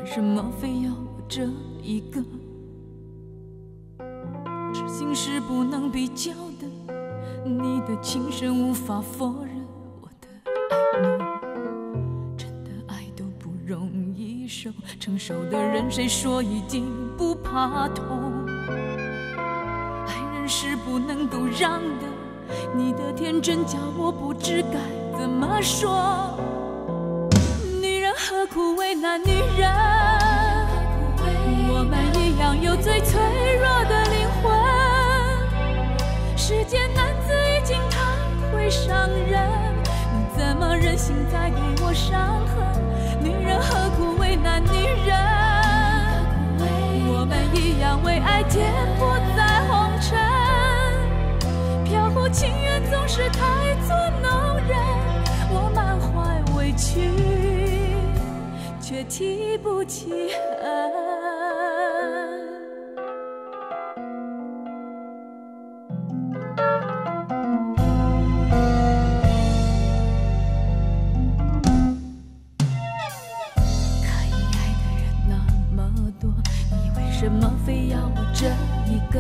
什么非要我这一个？痴心是不能比较的，你的情深无法否认我的爱浓。真的爱都不容易受，承受的人谁说一定不怕痛？爱人是不能够让的，你的天真叫我不知该怎么说。女人何苦为难女人？我们一样有最脆弱的灵魂。世间男子已经太会伤人，你怎么忍心再给我伤痕？女人何苦为难女人？我们一样为爱颠簸在红尘。飘忽情缘总是太作弄人，我满怀委屈，却提不起恨。什么非要我这一个？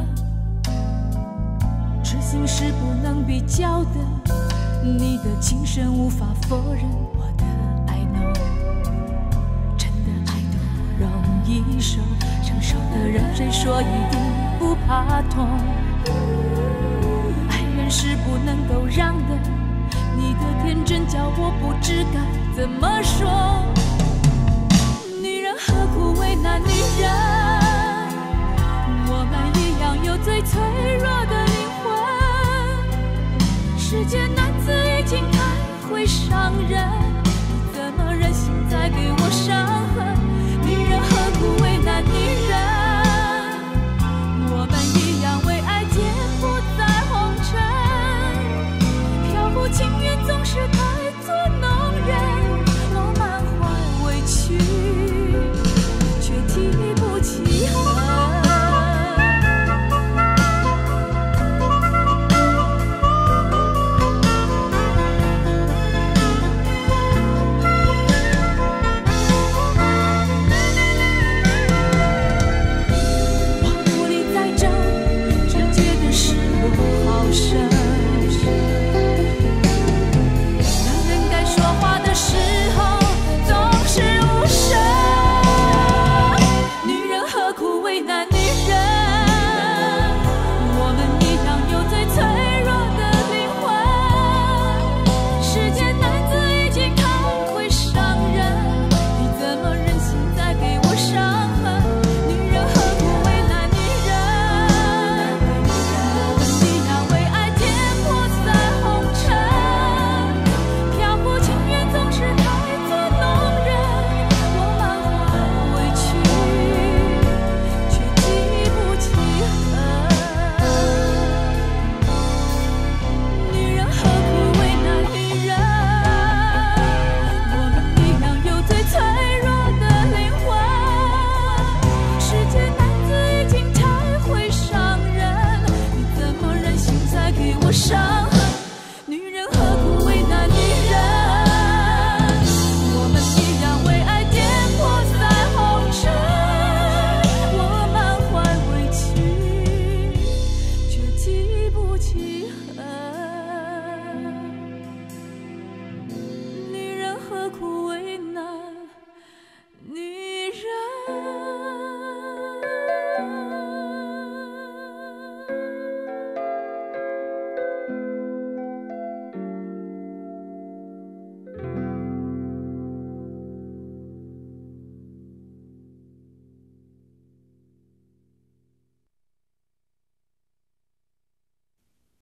痴心是不能比较的，你的情深无法否认我的爱浓。真的爱都不容易受，承受的人谁说一定不怕痛？爱人是不能够让的，你的天真叫我不知该怎么说。女人何苦为难女人？我们一样有最脆弱的灵魂。世间男子已经太会伤人，你怎么忍心再给我伤痕？